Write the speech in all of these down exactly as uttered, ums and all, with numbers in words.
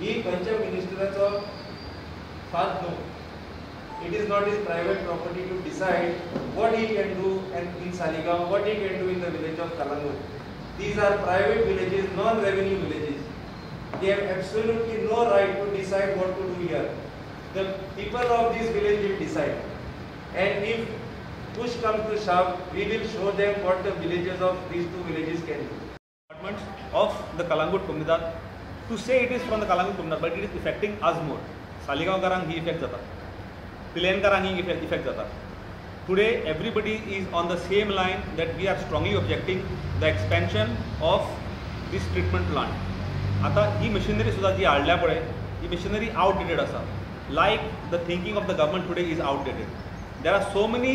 ही खंयच्या मिनिस्टराचो फाद न्हू. It is not his private property to decide what he can do and in Saligaon, what he can do in the village of Kalangut. These are private villages, non-revenue villages. They have absolutely no right to decide what to do here. The people of this village will decide. And if push comes to shove, we will show them what the villages of these two villages can do. Departments of the Kalangut Comunidad, to say it is from the Kalangut Comunidad, but it is affecting us more. Saligaon karang hi effect jata. Pilayan effect jata. Today everybody is on the same line that we are strongly objecting the expansion of this treatment plant. आता ही machinery सुद्धा जी हाडल्या पळय ही machinery outdated आसा. Like the thinking of the government today is outdated. There are so many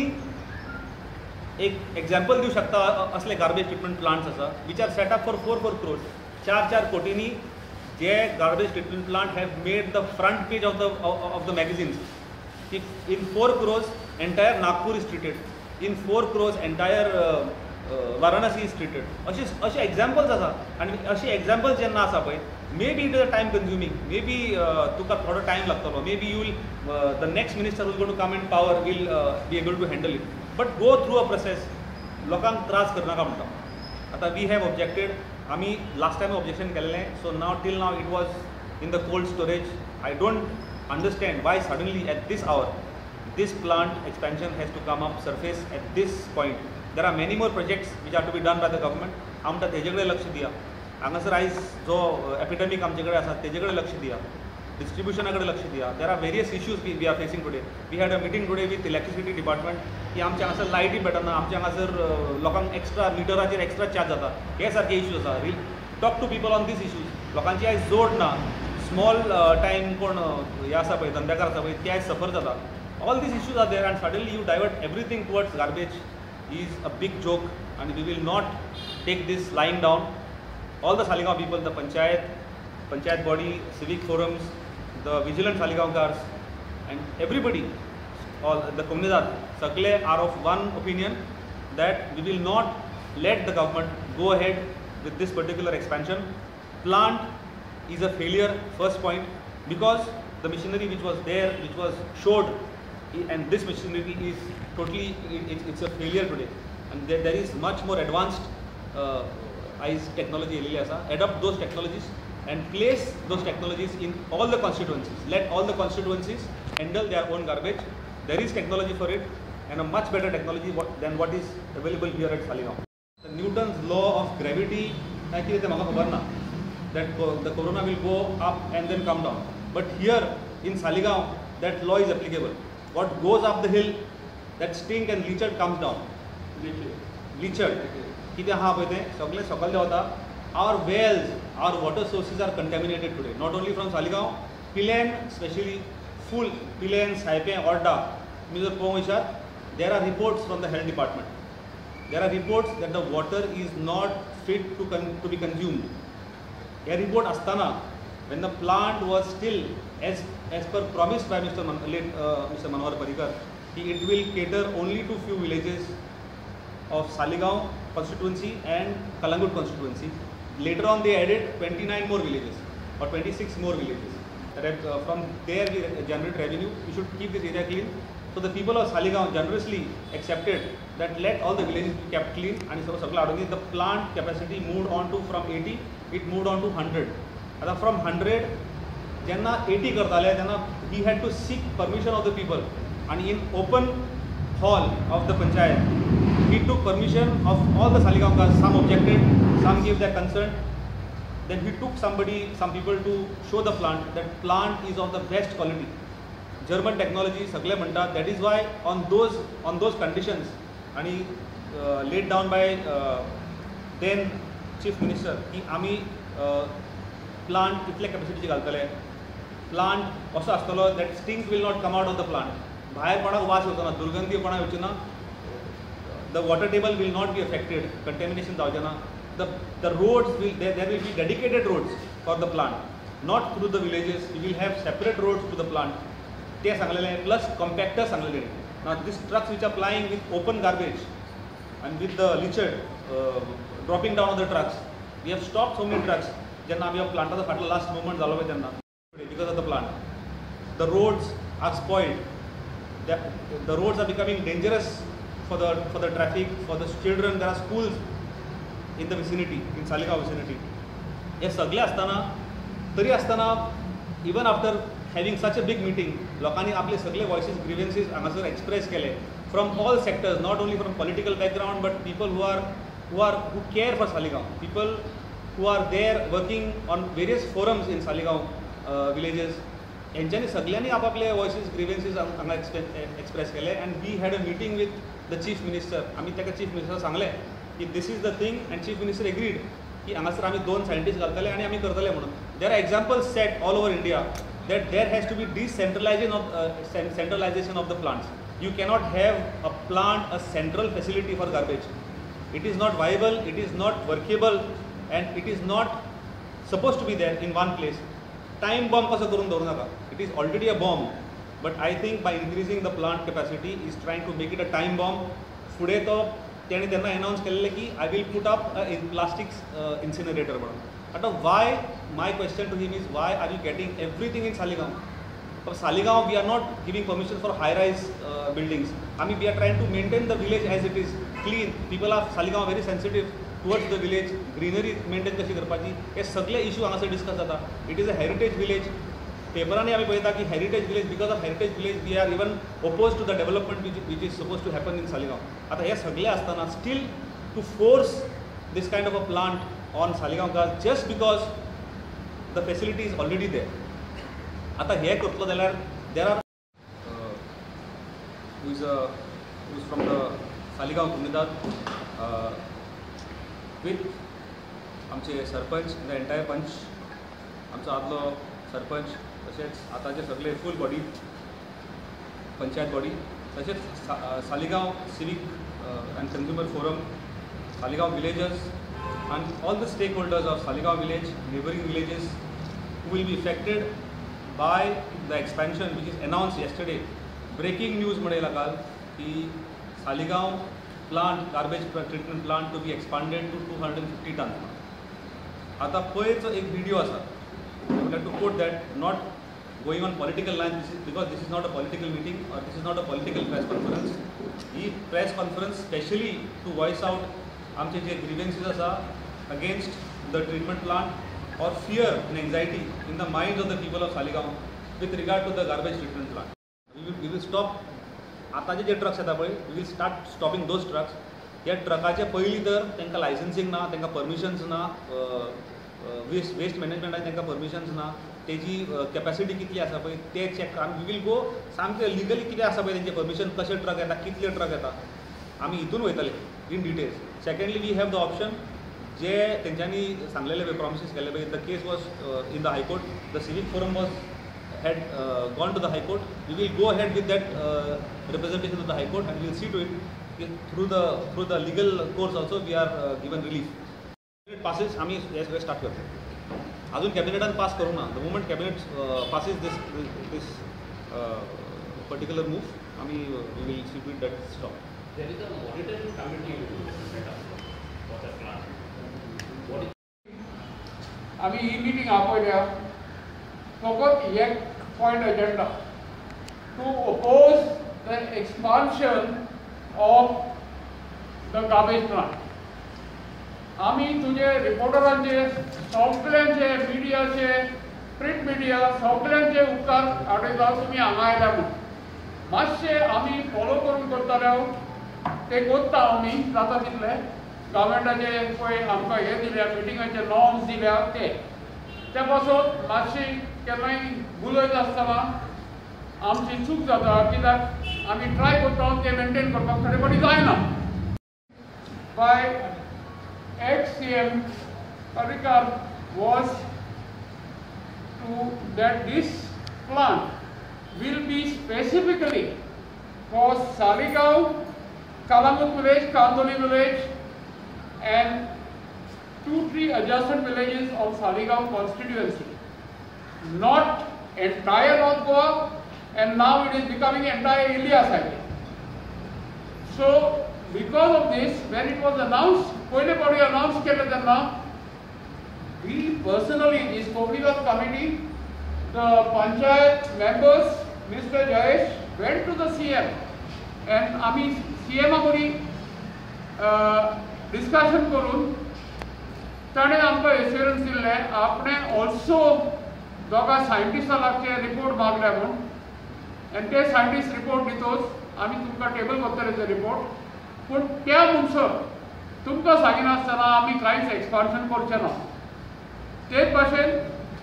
एक example देऊ शकता असले garbage treatment plants आसा which are set up for four four crores. चार चार कोटींनी जे garbage treatment plant have made the front page of the of the magazines. If in four crores entire Nagpur is treated, in four crores entire uh, uh, Varanasi is treated. अशे अशे examples आसा आणि अशे examples जेन्ना आसा पळय, maybe it is a time consuming, maybe uh, तुका थोडो time लागतलो, maybe you will uh, the next minister who is going to come in power will uh, be able to handle it. But go through a process. लोकांक त्रास करनाका म्हणटा. आता we have objected. आमी last time objection केल्लें, so now till now it was in the cold storage. I don't understand why suddenly at this hour this plant expansion has to come up surface at this point. There are many more projects which are to be done by the government. आमकां तेजे कडेन लक्ष दिया. हांगासर आयज जो epidemic आमचे कडेन आसा तेजे कडेन लक्ष दिया. Distribution कडेन लक्ष दिया. There are various issues we, we are facing today. We had a meeting today with electricity department की आमच्या हांगासर लायटी मेळना, आमच्या हांगासर लोकांक एक्स्ट्रा मिटराचेर एक्स्ट्रा चार्ज जाता. हे सारखे इश्यूज आसा. Talk to people on these issues. लोकांची आयज जोड ना. स्मॉल टाइम कोण हे आसा पळय धंद्याकार आसा पळय ते आयज सफर जाता. All these issues are there and suddenly you divert everything towards garbage is a big joke and we will not take this lying down. All the Saligaon people, the panchayat, panchayat body, civic forums, the vigilant Saligaonkars and everybody, all the Comunidad, Sagle are of one opinion that we will not let the government go ahead with this particular expansion. Plant is a failure, first point, because the machinery which was there, which was showed, and this machinery is totally, it, it's a failure today. And there, there is much more advanced uh, eyes technology. Adopt those technologies and place those technologies in all the constituencies. Let all the constituencies handle their own garbage. There is technology for it and a much better technology than what is available here at Saligaon. The Newton's law of gravity, that the corona will go up and then come down. But here in Saligaon, that law is applicable. What goes up the hill, that stink and leachate comes down. Leachate. कितें आहा पळय तें सगळें सकयल देंवता. Our wells, our water sources are contaminated today. Not only from Saligaon, Pilayan especially full. Pilayan, Saipen, Orda. तुमी जर पळोवंक वयशात, there are reports from the health department. There are reports that the water is not fit to con to be consumed. A report asthana, when the plant was still as as per promised by Mister Man, late uh, Mister Manohar Parrikar, it will cater only to few villages of Saligaon constituency and Kalangut constituency. Later on they added twenty-nine more villages or twenty-six more villages. Uh, from there we generate revenue. We should keep this area clean. So the people of Saligaon generously accepted that let all the villages be kept clean, and so the plant capacity moved on to from eighty, it moved on to one hundred. And from one hundred, jenna eighty kartale, jenna he had to seek permission of the people, and in open hall of the panchayat, he took permission of all the Saligaonkars. Some objected, some gave their concern. Then he took somebody, some people to show the plant. That plant is of the best quality. German technology, sagle manta. That is why on those on those conditions, and he uh, laid down by uh, then Chief Minister, की आमी uh, plant कितले capacity घालतले. Plant असो आसतलो that stings will not come out of the plant. भायर कोणाक वास येवचो ना, दुर्गंधी कोणाक येवची ना. The water table will not be affected. Contamination जावचे ना. The the roads will there, there will be dedicated roads for the plant, not through the villages. We will have separate roads to the plant. ते सांगलेले plus compactor सांगलेले. Now these trucks which are plying with open garbage and with the leachate uh, dropping down on the trucks, we have stopped so many trucks. जेन्ना आमी प्लांटाचो फाटलो last moment जालो पळय तेन्ना because of the plant. The roads are spoiled. The, the roads are becoming dangerous for the for the traffic, for the children. There are schools in the vicinity, in Saligaon vicinity. हे सगळे असताना तरी असताना even after having such a big meeting, लोकांनी आपले सगळे voices, grievances हांगासर express केले from all sectors, not only from political background but people who are who are who care for Saligaon, people who are there working on various forums in Saligaon uh, villages. यांच्यानी सगळ्यांनी आपापले voices, grievances हांगा express केले and we had a meeting with the chief minister. आम्ही त्याका chief minister सांगले की this is the thing and chief minister agreed की हांगासर आम्ही दोन सायंटिस्ट घालतले आणि आम्ही करतले म्हणून. There are examples set all over India that there has to be decentralization of uh, centralization of the plants. You cannot have a plant, a central facility for garbage. It is not viable, it is not workable and it is not supposed to be there in one place. Time bomb कसं करून धरू नका. It is already a bomb, but I think by increasing the plant capacity is trying to make it a time bomb. पुढे तो त्याने त्यांना announce केलेले की I will put up a plastics uh, incinerator म्हणून. आता why, my question to him is why are you getting everything in Saligaon? For Saligaon we are not giving permission for high rise uh, buildings. I mean we are trying to maintain the village as it is clean. People are Saligaon very sensitive towards the village, greenery maintain कशी करपाची हे सगळे issue हांगासर discuss जाता. It is a heritage village. पेपरांनी आम्ही पळयता की heritage village, because of heritage village we are even opposed to the development which, which is supposed to happen in Saligaon. आता हे सगळे असताना still to force this kind of a plant on Saligaon gas just because the facility is already there. आता हे करतलो जाल्यार there are uh, who is a who is from the Saligaon Comunidad uh, with आमचे sarpanch the entire पंच आमचो आदलो सरपंच तशेंच आतांचे सगळे full body panchayat body तशेंच Saligao civic and consumer forum, Saligao villagers and all the stakeholders of Saligaon village, neighboring villages who will be affected by the expansion which is announced yesterday. Breaking news मळयला काल की Saligaon plant, garbage treatment plant to be expanded to two hundred fifty tons. आता पयरचो एक video आसा, I would like to quote that, not going on political lines because this is not a political meeting or this is not a political press conference. He press conference specially to voice out आमचे जे grievances आसा against the treatment plant or fear and anxiety in the minds of the people of Saligaon with regard to the garbage treatment plant. We will, we will stop. आताचे जे trucks येता पळय, we will start stopping those trucks. ह्या ट्रकाचे पयलीं तर तांकां licensing ना, तांकां permissions ना, वेस्ट वेस्ट मॅनेजमेंटान तांकां परमिशन्स ना, तेजी कॅपॅसिटी कितली आसा पळय ते चॅक आमी वी वील गो सामकें लिगली कितें आसा पळय तेंचे परमिशन, कशे ट्रक येता, कितले ट्रक येता, आमी हितून वयतले in details. Secondly we have the option जे तेंच्यांनी सांगलेले पळय, प्रॉमिसीस केले पळय, the case was in the high court, the civic forum was had uh, gone to the High Court. We will go ahead with that uh, representation to the High Court and we will see to it through the through the legal course also we are uh, given relief. Cabinet passes, आम्ही हे सगळे start करतो. अजून कॅबिनेटान पास करूंक ना. The moment cabinet uh, passes this this uh, particular move, आम्ही uh, we will see to it that stop. There is a monitoring committee set up for the plant. What is? आम्ही ही meeting आपयल्या फकत एक point agenda to oppose the expansion of the garbage plant. आम्ही तुझे रिपोर्टरांचे सगळ्यांचे मिडियाचे print media सगळ्यांचे उपकार आडयता तुम्ही हांगा आयल्या म्हणून. मातशे आमी फॉलो करून करताले ते करता आमी जाता तितले. गव्हर्मेंटाचे पळय आमकां हे दिल्या मिटिंगाचे नॉर्म्स दिल्या ते ते पासून मातशी केन्नाय उलयत आसतना आमची चूक जाता कित्याक आमी ट्राय करता ते मेंटेन करपाक खरें बरी जायना. By ex C M Parrikar was to that this plant will be specifically for Saligaon, Kalamut village, Kandoli village and two, three adjacent villages of Saligaon constituency. Not entire North Goa, and now it is becoming entire India side. So because of this, when it was announced, पहले बड़ी announced केले त्यांना, we personally, this Comunidad committee, the panchayat members, Mister Jayesh, went to the C M and आमी C M आगोरी discussion करून ताणे आमकां एश्योरन्स दिल्ले आपणे ऑल्सो दोगा सायंटिस्टां लागचे रिपोर्ट मागल्या म्हूण आनी ते सायंटिस्ट रिपोर्ट दितोच आमी तुमकां टेबल करतले ते रिपोर्ट पूण त्या म्हणसर तुमकां सांगिनासतना आमी कांयच एक्सपान्शन करचें ना तेच भाशेन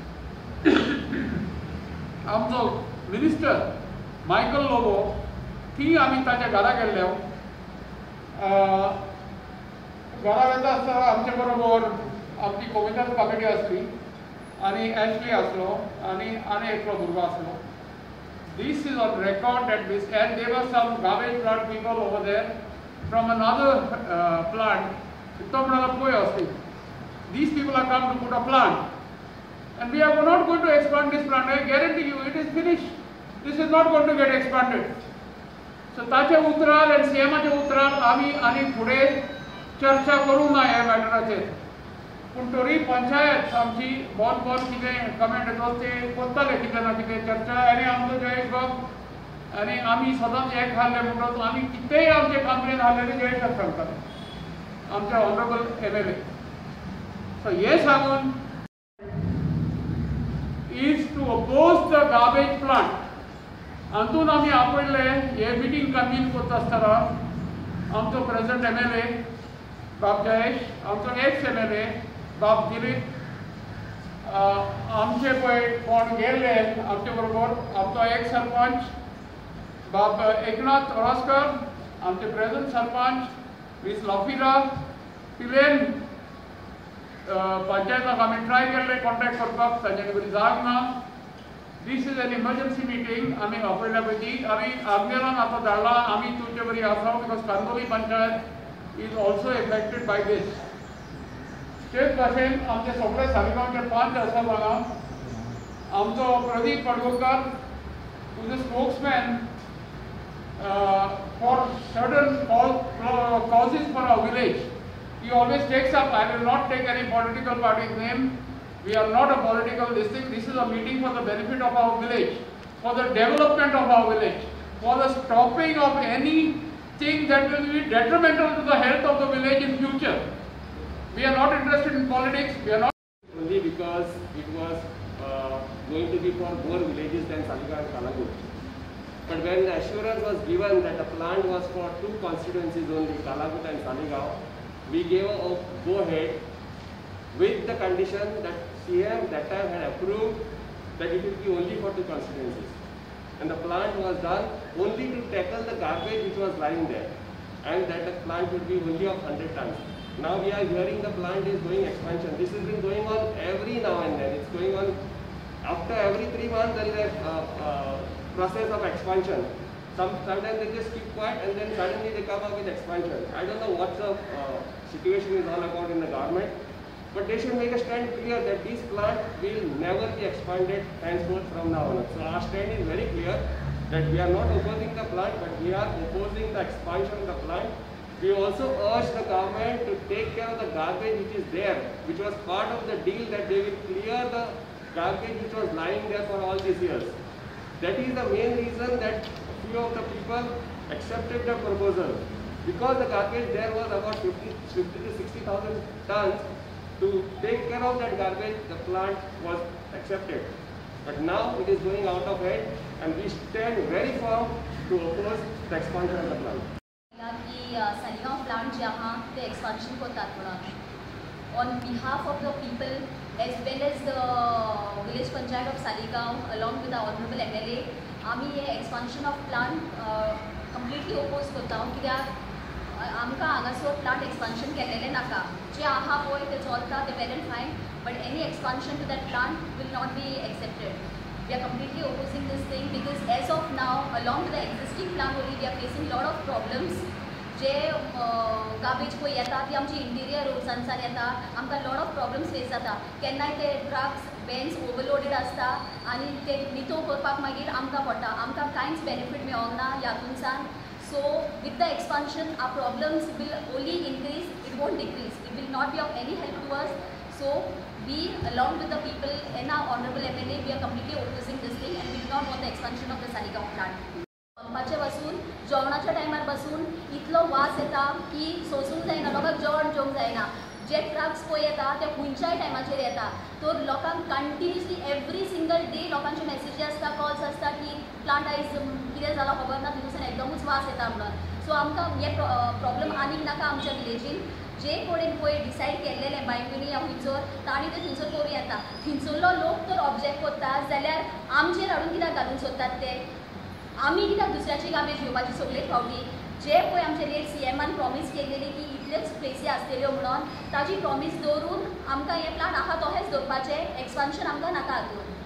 आमचो मिनिस्टर मायकल लोबो थी आमी ताच्या घरा गेल्ले घरा वयता आसतना आमचे बरोबर आमची कोविंदर कमिटी आसली आनी एशली आसलो आनी आनी एकलो भुरगो आसलो. This is on record that this and there were some garbage plant people over there from another uh, plant. These people are come to put a plant and we are not going to expand this plant. I guarantee you it is finished. This is not going to get expanded. So ताचे उतराल and C M चे उतराल आमी आनी फुडें चर्चा करूं ना ह्या मॅटराचेर पूण तरी पंचायत आमची बोन बोन कितें कमेंट येता ते करताले कितें ना कितें चर्चा आनी आमचो जयेश बाब आनी आमी सदांच एक हारले म्हणटच आमी कितेंय आमचे कंप्लेन हाडलेली जयेशाक सांगताले आमचे honourable M L A. So हे सांगून is to oppose the garbage plant हातून आमी आपयले हे मिटींग कन्वीन करता आसतना आमचो प्रेसिडेंट एम एल ए बाब जयेश आमचो एक्स एम एल ए बाब दिलीप आमचे पळय कोण गेल्ले आमचे बरोबर आमचो एक्स सरपंच बाब एकनाथ ओरासकर आमचे प्रेझेंट सरपंच मिस लॉफिरा पिलेन पंचायताक आमी ट्राय केल्ले कॉन्टेक्ट करपाक तांच्यानी बरी जाग ना. This is an emergency meeting आमी आपयल्या पैकी आमी आग्नेलान आतां धाडला आमी तुमचे बरी आसा because Candolim panchayat is also affected by this. तेच भाशेन आमचे सगळे सालिगांवचे पंच आसा हांगा आमचो Pradeep Padwalkar who is a spokesman for certain causes for our village. He always takes up. I will not take any political party's name. We are not a political this thing. This is a meeting for the benefit of our village, for the development of our village, for the stopping of anything that will be detrimental to the health of the village in future. We are not interested in politics. We are not. Only because it was uh, going to be for more villages than Saligaon and Kalagut. But when the assurance was given that the plant was for two constituencies only, Kalagut and Saligaon, we gave a go-ahead with the condition that C M that time had approved that it will be only for two constituencies. And the plant was done only to tackle the garbage which was lying there, and that the plant would be only of one hundred tons. Now we are hearing the plant is going expansion. This has been going on every now and then. It's going on after every three months. There is a uh, uh, process of expansion. Some sometimes they just keep quiet and then suddenly they come up with expansion. I don't know what the uh, situation is all about in the government, but they should make a stand clear that this plant will never be expanded henceforth from now on. So our stand is very clear that we are not opposing the plant, but we are opposing the expansion of the plant. We also urge the government to take care of the garbage which is there, which was part of the deal that they will clear the garbage which was lying there for all these years. That is the main reason that few of the people accepted the proposal, because the garbage there was about fifty to sixty thousand tons. To take care of that garbage, the plant was accepted. But now it is going out of hand, and we stand very firm to oppose the expansion of the plant. कि Saligao plant जे आहा ते expansion करतात म्हणून on behalf of the people as well as the village panchayat of Saligao along with the honourable M L A आमी हे expansion of plant completely oppose करता कित्याक आमकां हांगासर प्लांट एक्सपान्शन केल्लेलें नाका. जे आहा पळय ते चलता ते well and fine, but any expansion to that plant will not be accepted. We are completely opposing this thing because as of now, along with the existing plant only, we are facing lot of problems. जे garbage पळय येता ती आमची interior रोड्सांसान येता, आमकां lot of problems face जाता. केन्नाय ते ट्रक्स वॅन्स ओवरलोडेड आसता आनी ते नितळ करपाक मागीर आमकां पडटा. आमकां कांयच बेनिफीट मेळोंक ना हातूंतसान. So with the expansion our problems will only increase, it won't decrease. It will not be of any help to us. So we, along with the people and our honorable M L A, we are completely opposing आसा की सोसूंक जायना, लोकांक जेवण जेवंक जायना. जे trucks पळय येता ते खंयच्याय टायमाचेर येता, तर लोकांक कंटिन्युअसली एवरी सिंगल डे लोकांचे मेसेजी आसता, कॉल्स आसता की प्लांट आयज कितें जालां खबर ना, तितूंतल्यान एकदमूच वास येता म्हणून. सो आमकां हे प्रॉब्लम आनीक नाका आमच्या विलेजीन. जे कोणेन पळय डिसायड केल्लेलें बायकुनी या खंयसर, तांणी तें थंयसर करूं येता. थंयसरलो लोक तर ऑब्जेक्ट करता जाल्यार आमचेर हाडून कित्याक घालूंक सोदतात ते? आमी कित्याक दुसऱ्याची गार्बेज घेवपाची सगळेच फावटी? जे पळय आमचे लेट सी एमान प्रॉमीस केल्लेली की इतल्योच प्लेसी आसतल्यो म्हणून, ताची प्रॉमीस दवरून आमकां हे प्लांट आहा तशेंच दवरपाचें, एक्सपान्शन आमकां नाका हातून.